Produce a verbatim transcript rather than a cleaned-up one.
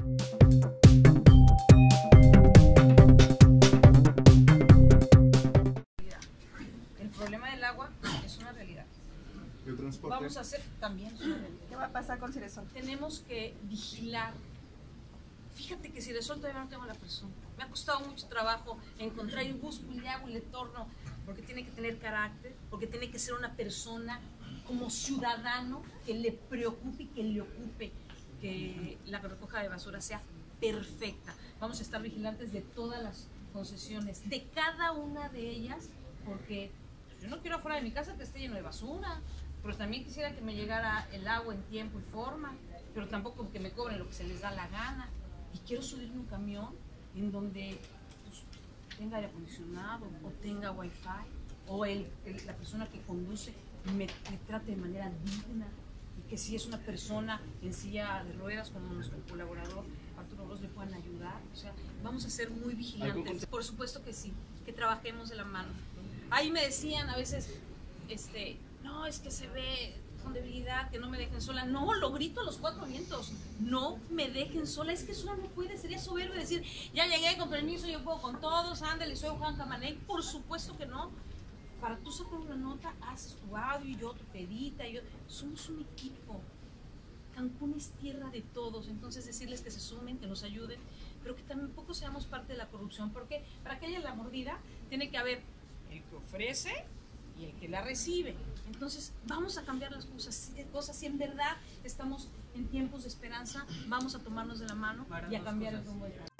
El problema del agua es una realidad. ¿El transporte? Vamos a hacer también es una realidad. ¿Qué va a pasar con Ciresol? Tenemos que vigilar. Fíjate que Ciresol todavía no tengo la persona. Me ha costado mucho trabajo encontrar y busco y le hago y le torno, porque tiene que tener carácter, porque tiene que ser una persona como ciudadano que le preocupe y que le ocupe que la recoja de basura sea perfecta. Vamos a estar vigilantes de todas las concesiones, de cada una de ellas, porque yo no quiero afuera de mi casa que esté lleno de basura, pero también quisiera que me llegara el agua en tiempo y forma, pero tampoco que me cobren lo que se les da la gana. Y quiero subirme un camión en donde pues, tenga aire acondicionado o tenga wifi, o el, el, la persona que conduce me, me trate de manera digna, y que si es una persona en silla de ruedas como nuestro colaborador Arturo Ross le puedan ayudar. O sea, vamos a ser muy vigilantes. Por supuesto que sí, que trabajemos de la mano. Ahí me decían a veces, este, no, es que se ve con debilidad, que no me dejen sola. No, lo grito a los cuatro vientos, no me dejen sola. Es que sola no puede, sería soberbio decir, ya llegué, con permiso, yo puedo con todos, ándale, soy Juan Camaney. Por supuesto que no. Para tú sacar una nota, haces tu audio y yo tu pedita, y yo, somos un equipo. Cancún es tierra de todos, entonces decirles que se sumen, que nos ayuden, pero que tampoco seamos parte de la corrupción, porque para que haya la mordida tiene que haber el que ofrece y el que la recibe. Entonces vamos a cambiar las cosas, cosas si en verdad estamos en tiempos de esperanza, vamos a tomarnos de la mano y a cambiar el rumbo de